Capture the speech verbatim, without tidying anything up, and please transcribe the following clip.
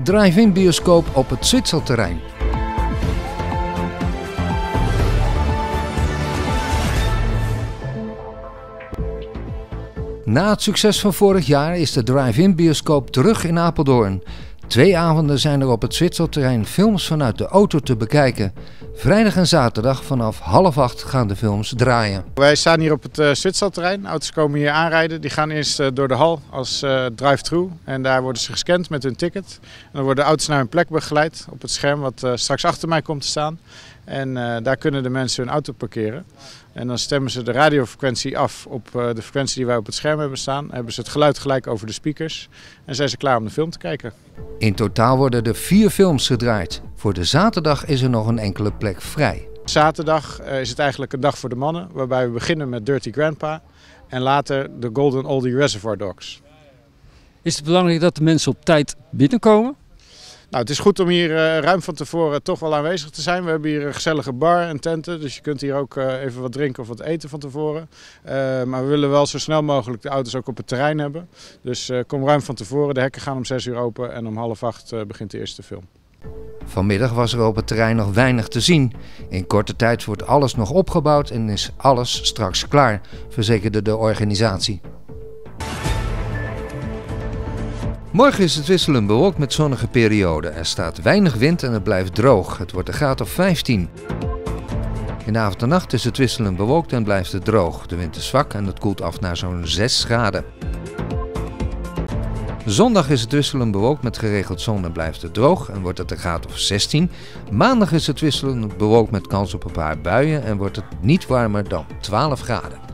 drive-in bioscoop op het Zwitserterrein. Na het succes van vorig jaar is de drive-in bioscoop terug in Apeldoorn. Twee avonden zijn er op het Zwitserterrein films vanuit de auto te bekijken. Vrijdag en zaterdag vanaf half acht gaan de films draaien. Wij staan hier op het uh, Zwitserterrein. Auto's komen hier aanrijden. Die gaan eerst uh, door de hal als uh, drive-thru. En daar worden ze gescand met hun ticket. En dan worden de auto's naar hun plek begeleid op het scherm wat uh, straks achter mij komt te staan. En uh, daar kunnen de mensen hun auto parkeren. En dan stemmen ze de radiofrequentie af op uh, de frequentie die wij op het scherm hebben staan. Hebben ze het geluid gelijk over de speakers. En zijn ze klaar om de film te kijken. In totaal worden er vier films gedraaid. Voor de zaterdag is er nog een enkele plek vrij. Zaterdag uh, is het eigenlijk een dag voor de mannen. Waarbij we beginnen met Dirty Grandpa. En later de Golden Oldie Reservoir Dogs. Is het belangrijk dat de mensen op tijd binnenkomen? Nou, het is goed om hier uh, ruim van tevoren toch wel aanwezig te zijn. We hebben hier een gezellige bar en tenten, dus je kunt hier ook uh, even wat drinken of wat eten van tevoren. Uh, maar we willen wel zo snel mogelijk de auto's ook op het terrein hebben. Dus uh, kom ruim van tevoren. De hekken gaan om zes uur open en om half acht uh, begint de eerste film. Vanmiddag was er op het terrein nog weinig te zien. In korte tijd wordt alles nog opgebouwd en is alles straks klaar, verzekerde de organisatie. Morgen is het wisselend bewolkt met zonnige perioden. Er staat weinig wind en het blijft droog. Het wordt een graad of vijftien. In de avond en nacht is het wisselend bewolkt en blijft het droog. De wind is zwak en het koelt af naar zo'n zes graden. Zondag is het wisselend bewolkt met geregeld zon en blijft het droog en wordt het een graad of zestien. Maandag is het wisselend bewolkt met kans op een paar buien en wordt het niet warmer dan twaalf graden.